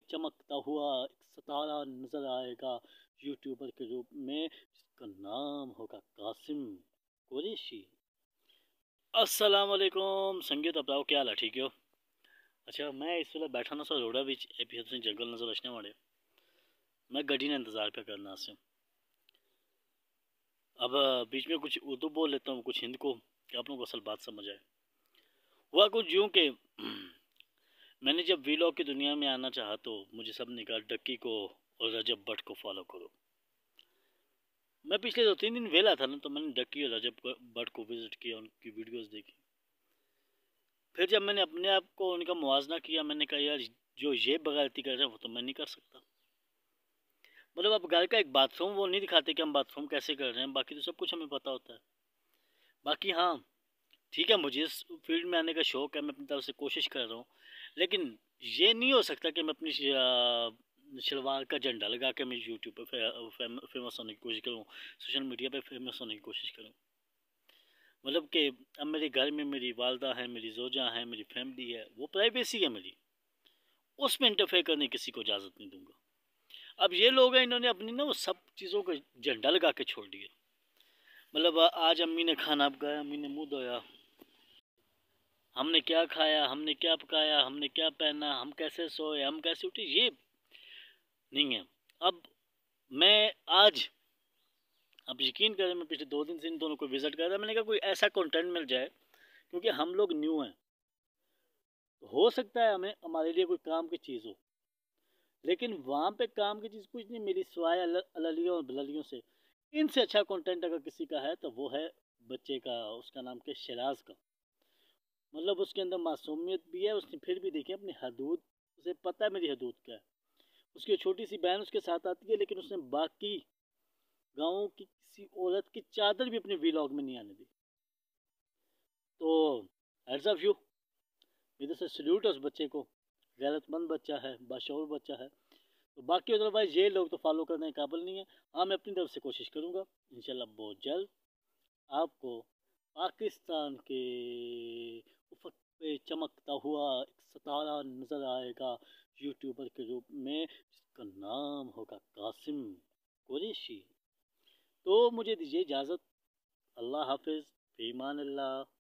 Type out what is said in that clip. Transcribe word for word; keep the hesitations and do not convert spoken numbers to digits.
चमकता हुआ एक सितारा नज़र आएगा यूट्यूबर के रूप में, जिसका नाम होगा कासिम कुरैशी। अस्सलाम वालेकुम संगीत, अपनाओ क्या हाल है, ठीक हो? अच्छा, मैं इस वेले बैठा ना सो रोड़ा बिच एपी जंगल नजर रचने वाले, मैं गड्डी ने इंतज़ार पे करना से। अब बीच में कुछ उर्दू बोल लेता हूँ, कुछ हिंद को, कि आप लोगों को असल बात समझ आए। हुआ कुछ यूँ कि मैंने जब वीलॉग की दुनिया में आना चाहा तो मुझे सब ने कहा डक्की को और रजब भट्ट को फॉलो करो। मैं पिछले दो तीन दिन वेला था ना, तो मैंने डक्की और रजब भट्ट को विजिट किया, उनकी वीडियोस देखी। फिर जब मैंने अपने आप को उनका मुवाजना किया, मैंने कहा यार जो ये बगावती कर रहे हैं वो तो मैं नहीं कर सकता। मतलब अब घर का एक बाथरूम वो नहीं दिखाते कि हम बाथरूम कैसे कर रहे हैं, बाकी तो सब कुछ हमें पता होता है। बाकी हाँ ठीक है, मुझे इस फील्ड में आने का शौक है, मैं अपनी तरफ से कोशिश कर रहा हूँ, लेकिन ये नहीं हो सकता कि मैं अपनी शलवार का झंडा लगा के मैं यूट्यूब पे फे, फेमस होने की कोशिश करूँ, सोशल मीडिया पे फेमस होने की कोशिश करूँ। मतलब कि अब मेरे घर में मेरी वालदा है, मेरी जोजा है, मेरी फैमिली है, वो प्राइवेसी है मेरी, उसमें इंटरफेयर करने किसी को इजाज़त नहीं दूंगा। अब ये लोग हैं, इन्होंने अपनी ना वो सब चीज़ों का झंडा लगा के छोड़ दिया। मतलब आज अम्मी ने खाना पकाया, अम्मी ने मुँह धोया, हमने क्या खाया, हमने क्या पकाया, हमने क्या पहना, हम कैसे सोए, हम कैसे उठे, ये नहीं है। अब मैं आज, अब यकीन करें, मैं पिछले दो दिन से इन दोनों को विजिट कर रहा, मैंने कहा कोई ऐसा कंटेंट मिल जाए, क्योंकि हम लोग न्यू हैं, तो हो सकता है हमें हमारे लिए कोई काम की चीज़ हो, लेकिन वहाँ पे काम की चीज़ कुछ नहीं मिली सिवाय अललियों और बललियों से। इनसे अच्छा कंटेंट अगर किसी का है तो वो है बच्चे का, उसका नाम क्या, शराज का। मतलब उसके अंदर मासूमियत भी है, उसने फिर भी देखी अपनी हदूद, उसे पता है मेरी हदूद क्या है। उसकी छोटी सी बहन उसके साथ आती है, लेकिन उसने बाकी गाँव की किसी औरत की चादर भी अपने वीलॉग में नहीं आने दी। तो हेड्स ऑफ यू, इधर से सल्यूट है उस बच्चे को, गैरतमंद बच्चा है, बाशऊर बच्चा है। तो बाकी अदरवाइज ये लोग तो फॉलो करने के काबिल नहीं है। हाँ, मैं अपनी तरफ से कोशिश करूँगा, इंशाल्लाह बहुत जल्द आपको पाकिस्तान के उफक पे चमकता हुआ एक सितारा नज़र आएगा यूट्यूबर के रूप में, जिसका नाम होगा कासिम कुरैशी। तो मुझे दीजिए इजाज़त, अल्लाह हाफिज़, फ़ी अमान अल्लाह।